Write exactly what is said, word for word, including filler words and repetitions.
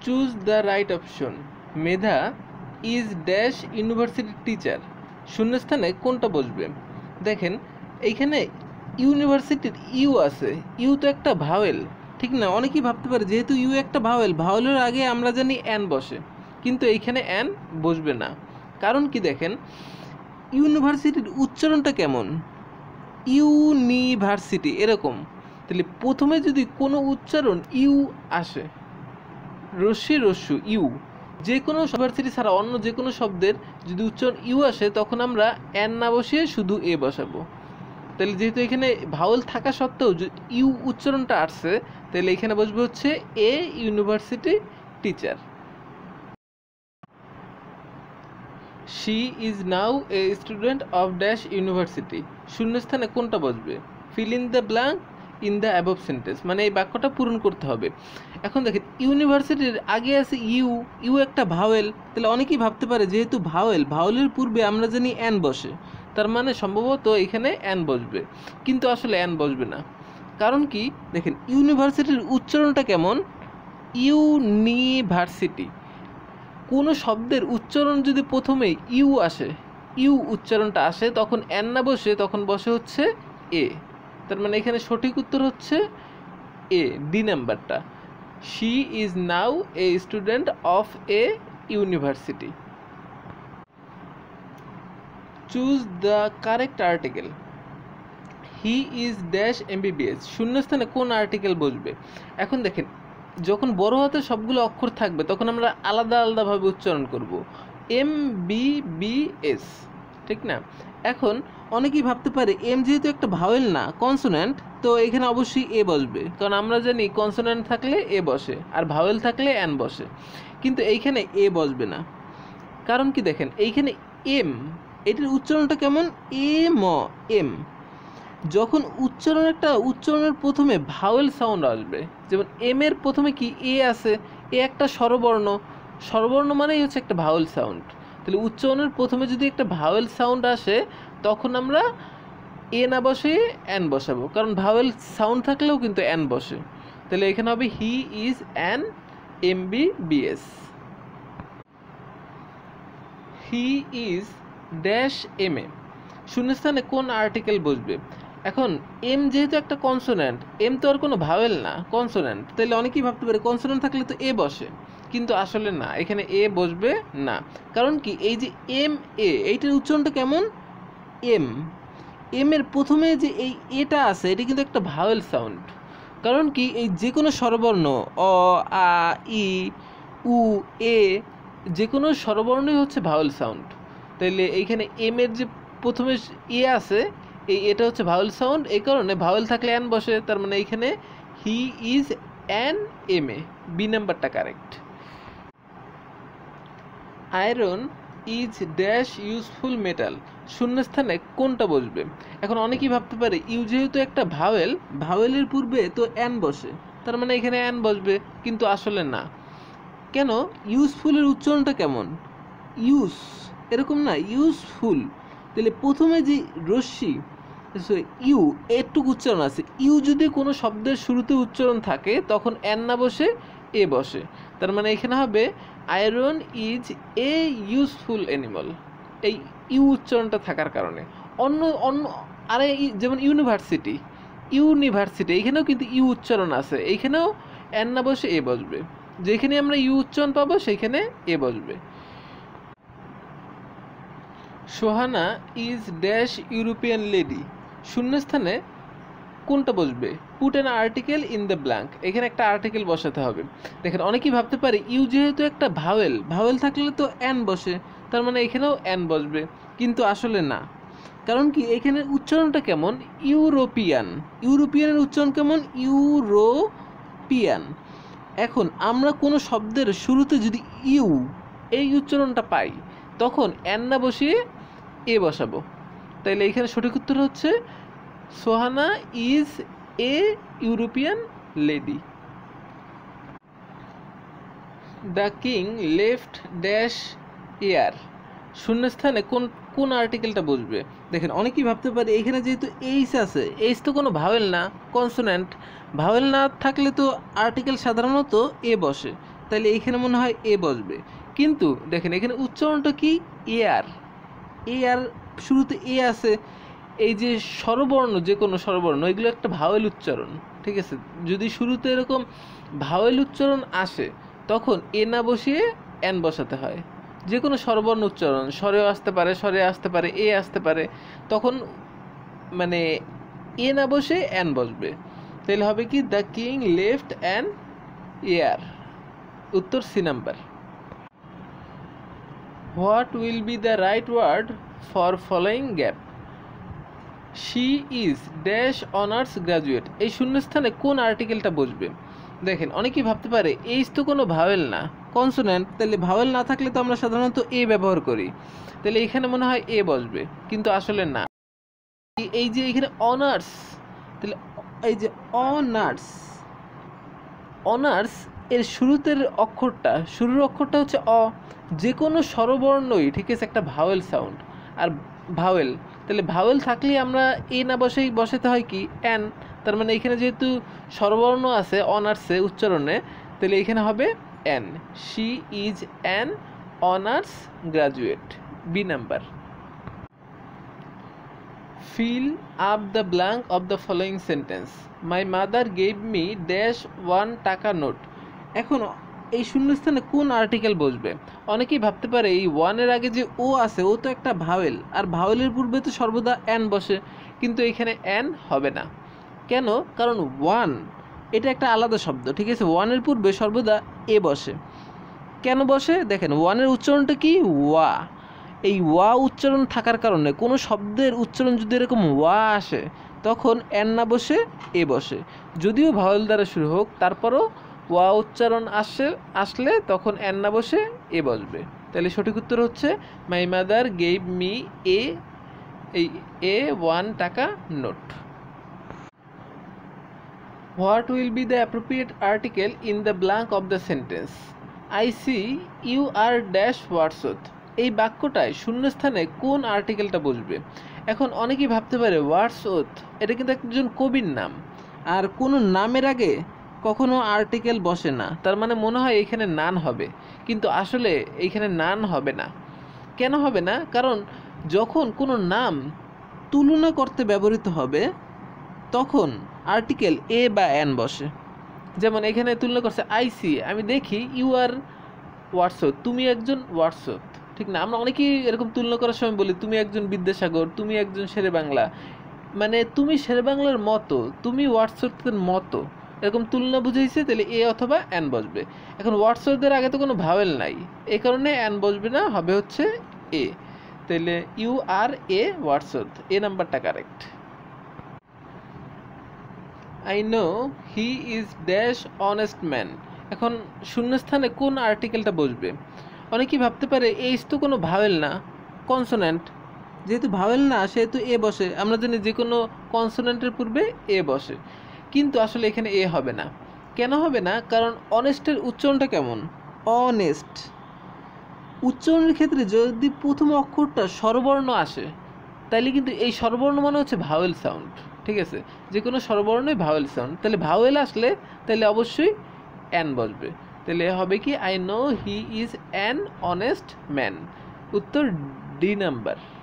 Choose the right option. Medha is dash ইউনিভার্সিটির teacher. শূন্যস্থানে কোনটা বসবে? দেখেন এইখানে ইউনিভার্সিটির ইউ আছে, ইউ তো একটা ভাওয়েল, ঠিক না? অনেকেই ভাবতে পারে যেহেতু ইউ একটা ভাওয়েল, ভাওয়েলের আগে আমরা জানি অ্যান বসে, কিন্তু এইখানে অ্যান বসবে না। কারণ কি দেখেন ইউনিভার্সিটির উচ্চারণটা কেমন, ইউনিভার্সিটি এরকম। তাহলে প্রথমে যদি কোনো উচ্চারণ ইউ আসে, রস্যি রস্যু ইউ, যে কোনো ইউনিভার্সিটি ছাড়া অন্য যে কোনো শব্দের যদি উচ্চারণ ইউ আসে তখন আমরা অ্যান না বসিয়ে শুধু এ বসাবো। তাহলে যেহেতু এখানে ভাওয়েল থাকা সত্ত্বেও ইউ উচ্চারণটা আসছে, তাহলে এখানে বসবে হচ্ছে a university teacher. She is now a student of dash university. শূন্যস্থানে কোনটা বসবে? Fill in the blank in the above sentence, মানে এই বাক্যটা পূরণ করতে হবে। এখন দেখেন ইউনিভার্সিটির আগে আছে ইউ, ইউ একটা ভাওয়েল, তাহলে অনেকেই ভাবতে পারে যেহেতু ভাওয়েল, ভাওয়েলের পূর্বে আমরা জানি অ্যান বসে, তার মানে সম্ভবত এখানে অ্যান বসবে, কিন্তু আসলে অ্যান বসবে না। কারণ কি দেখেন ইউনিভার্সিটির উচ্চারণটা কেমন, ইউনিভার্সিটি। কোনো শব্দের উচ্চারণ যদি প্রথমে ইউ আসে, ইউ উচ্চারণটা আসে, তখন অ্যান না বসে তখন বসে হচ্ছে এ। তার মানে এখানে সঠিক উত্তর হচ্ছে এ, ডি নাম্বারটা। She is now a student of a university. Choose the correct article. He is dash MBBS. শূন্যস্থানে কোন আর্টিকেল বসবে? এখন দেখেন যখন বড় হাতে সবগুলো অক্ষর থাকবে তখন আমরা আলাদা আলাদাভাবে উচ্চারণ করব, এম বি বি এস, ঠিক না? এখন অনেকেই ভাবতে পারে এম যেহেতু একটা ভাওয়েল না কনসোন্যান্ট, তো এখানে অবশ্যই এ বসবে, কারণ আমরা জানি কনসোন্যান্ট থাকলে এ বসে আর ভাওয়েল থাকলে অ্যান বসে, কিন্তু এইখানে এ বসবে না। কারণ কি দেখেন এইখানে এম, এটির উচ্চারণটা কেমন, এ ম এম। যখন উচ্চারণ একটা উচ্চারণের প্রথমে ভাওয়েল সাউন্ড আসবে, যেমন এম এর প্রথমে কি এ আছে, এ একটা স্বরবর্ণ, স্বরবর্ণ মানেই হচ্ছে একটা ভাওয়েল সাউন্ড। তাহলে উচ্চারণের প্রথমে যদি একটা ভাওয়েল সাউন্ড আসে তখন আমরা এ না বসে অ্যান বসাবো, কারণ ভাওয়েল সাউন্ড থাকলেও কিন্তু অ্যান বসে। তাহলে এখানে হবে he is an M B B S. He is dash M A. শূন্যস্থানে কোন আর্টিকেল বসবে? এখন এম যেহেতু একটা কনসোন্যান্ট, এম তো আর কোনো ভাওয়েল না, কনসোন্যান্ট, তাহলে অনেকেই ভাবতে পারে কনসোন্যান্ট থাকলে তো এ বসে, কিন্তু আসলে না, এখানে এ বসবে না। কারণ কি এই যে এম এ, এইটার উচ্চারণটা কেমন, এম, এম এর প্রথমে যে এই এটা আছে এটি কিন্তু একটা ভাওয়েল সাউন্ড। কারণ কি এই যে কোনো স্বরবর্ণ অ আ ই উ এ, যে কোনো স্বরবর্ণই হচ্ছে ভাওয়েল সাউন্ড। তাইলে এইখানে এম এর যে প্রথমে এ আছে, এই এটা হচ্ছে ভাওয়েল সাউন্ড, এই কারণে ভাওয়েল থাকলে অ্যান বসে, তার মানে এইখানে he is an M A, B নাম্বারটা correct. Iron is dash useful metal. শূন্যস্থানে কোনটা বসবে? এখন অনেকেই ভাবতে পারে ইউ যেহেতু একটা ভাওয়েল, ভাওয়েলের পূর্বে তো অ্যান বসে, তার মানে এখানে অ্যান বসবে, কিন্তু আসলে না। কেন? ইউজফুলের উচ্চারণটা কেমন, ইউজ এরকম না, ইউজফুল। তাহলে প্রথমে যে রশ্মি ইউ এটুকু উচ্চারণ আছে, ইউ যদি কোনো শব্দের শুরুতে উচ্চারণ থাকে তখন অ্যান না বসে এ বসে, তার মানে এখানে হবে iron is a useful animal, এই ইউ উচ্চারণটা থাকার কারণে। অন্য অন্য আরে যেমন ইউনিভার্সিটি, ইউনিভার্সিটি এখানেও কিন্তু ইউ উচ্চারণ আছে, এইখানেও অ্যান না বসে এ বসবে, যেখানে আমরা ইউ উচ্চারণ পাবো সেইখানে এ বসবে। Sohana is dash European lady. শূন্যস্থানে কোনটা বসবে? Put an article in the blank. এখানে একটা আর্টিকেল বসাতে হবে। দেখেন অনেকেই ভাবতে পারে ইউ যেহেতু একটা ভাওয়েল, ভাওয়েল থাকলে তো অ্যান বসে, তার মানে এখানেও অ্যান বসবে, কিন্তু আসলে না। কারণ কি এখানে উচ্চারণটা কেমন, ইউরোপিয়ান, ইউরোপিয়ানের উচ্চারণ কেমন, ইউরোপিয়ান। এখন আমরা কোনো শব্দের শুরুতে যদি ইউ এই উচ্চারণটা পাই তখন অ্যান না বসিয়ে এ বসাবো, তাইলে এখানে সঠিক উত্তর হচ্ছে Sohana is a European lady. The king left dash heir. শূন্যস্থানে কোন কোন আর্টিকেলটা বসবে? দেখেন অনেকেই ভাবতে পারে এখানে যেহেতু এইচ আছে, এইচ তো কোনো ভাওয়েল না, কনসোন্যান্ট, ভাওয়েল না থাকলে তো আর্টিকেল সাধারণত এ বসে, তাহলে এইখানে মনে হয় এ বসবে, কিন্তু দেখেন এখানে উচ্চারণটা কি এয়ার, এয়ার শুরুতে এ আছে। এই যে স্বরবর্ণ, যে কোনো স্বরবর্ণ এগুলো একটা ভাওয়েল উচ্চারণ, ঠিক আছে। যদি শুরুতে এরকম ভাওয়েল উচ্চারণ আসে তখন এ না বসিয়ে এন বসাতে হয়। যে কোনো স্বরবর্ণ উচ্চারণ স্বরেও আসতে পারে, স্বরে আসতে পারে, এ আসতে পারে, তখন মানে এ না বসে এন বসবে। তাহলে হবে কি the king left an heir. উত্তর সি নাম্বার। What will be the right word for following gap? She is dash honours graduate, এই শূন্যস্থানে কোন আর্টিকেলটা বসবে? দেখেন অনেকেই ভাবতে পারে এইচ তো কোনো ভাওয়েল না, কনসোনেন্ট, তাহলে ভাওয়েল না থাকলে তো আমরা সাধারণত এ ব্যবহার করি, তাহলে এখানে মনে হয় এ বসবে, কিন্তু আসলে না। এই যে এখানে অনার্স, তাহলে এই যে অনার্স, অনার্স এর শুরুতের অক্ষরটা, শুরুর অক্ষরটা হচ্ছে অ, যে কোনো স্বরবর্ণই ঠিক আছে একটা ভাওয়েল সাউন্ড, আর ভাওয়েল, তাহলে ভাওয়েল থাকলেই আমরা এ না বসেই বসাতে হয় কি এন, তার মানে এখানে যেহেতু স্বরবর্ণ আছে অনার্সে উচ্চারণে, তাহলে এখানে হবে an. She is an honours graduate, B নাম্বার। Fill up the blank of the following sentence. My mother gave me dash one টাকা নোট। এখন এই শূন্যস্থানে কোন আর্টিকেল বসবে? অনেকেই ভাবতে পারে এই ওয়ানের আগে যে ও আছে ও তো একটা ভাওয়েল, আর ভাওয়েলের পূর্বে তো সর্বদা এন বসে, কিন্তু এখানে এন হবে না। কেন? কারণ ওয়ান এটা একটা আলাদা শব্দ, ঠিক আছে। ওয়ানের পূর্বে সর্বদা এ বসে। কেন বসে? দেখেন ওয়ানের উচ্চারণটা কি ওয়া, এই ওয়া উচ্চারণ থাকার কারণে কোনো শব্দের উচ্চারণ যদি এরকম ওয়া আসে তখন এন না বসে এ বসে, যদিও ভাওয়েল দ্বারা শুরু হোক, তারপরও ওয়া উচ্চারণ আসে আসলে তখন এন না বসে এ বসবে। তাহলে সঠিক উত্তর হচ্ছে my mother gave me a, এই এ ওয়ান টাকা নোট। What will be the appropriate article in the blank of the sentence? I see you are dash Wordsworth, এই বাক্যটায় শূন্যস্থানে কোন আর্টিকেলটা বসবে? এখন অনেকেই ভাবতে পারে ওয়াটসওথ এটা কিন্তু একজন কবির নাম, আর কোনো নামের আগে কখনো আর্টিকেল বসে না, তার মানে মনে হয় এখানে নান হবে, কিন্তু আসলে এইখানে নান হবে না। কেন হবে না? কারণ যখন কোনো নাম তুলনা করতে ব্যবহৃত হবে তখন আর্টিকেল এ বা এন বসে। যেমন এখানে তুলনা করছে আইসি, আমি দেখি ইউ আর ওয়াটসওথ, তুমি একজন ওয়াটসওথ, ঠিক না? আমরা অনেকেই এরকম তুলনা করার সময় বলি তুমি একজন বিদ্যাসাগর, তুমি একজন শেরে বাংলা, মানে তুমি শেরে বাংলার মতো, তুমি ওয়াটসওথের মতো, এরকম তুলনা বুঝাইছে, তাহলে এ অথবা এন বসবে। এখন ওয়াটসওথের আগে তো কোনো ভাওয়েল নাই, এই কারণে এন বসবে না, হবে হচ্ছে এ। তাহলে you R A Wordsworth, A নাম্বারটা correct. I know he is dash honest man, এখন শূন্যস্থানে কোন আর্টিকেলটা বসবে? অনেকেই ভাবতে পারে এইচ তো কোনো ভাওয়েল না, কনসোনেন্ট, যেহেতু ভাওয়েল না সেহেতু এ বসে, আমরা জানি যে কোনো কনসোনেন্টের পূর্বে এ বসে, কিন্তু আসলে এখানে এ হবে না। কেন হবে না? কারণ অনেস্টের উচ্চারণটা কেমন? অনেস্ট, উচ্চারণের ক্ষেত্রে যদি প্রথম অক্ষরটা স্বরবর্ণ আসে তাইলে কিন্তু এই স্বরবর্ণ মানে হচ্ছে ভাওয়েল সাউন্ড, ঠিক আছে। যে কোনো স্বরবর্ণই ভাওয়েল সাউন্ড, তাহলে ভাওয়েল আসলে তাহলে অবশ্যই অ্যান বসবে। তাহলে হবে কি I know he is an honest man, উত্তর ডি নাম্বার।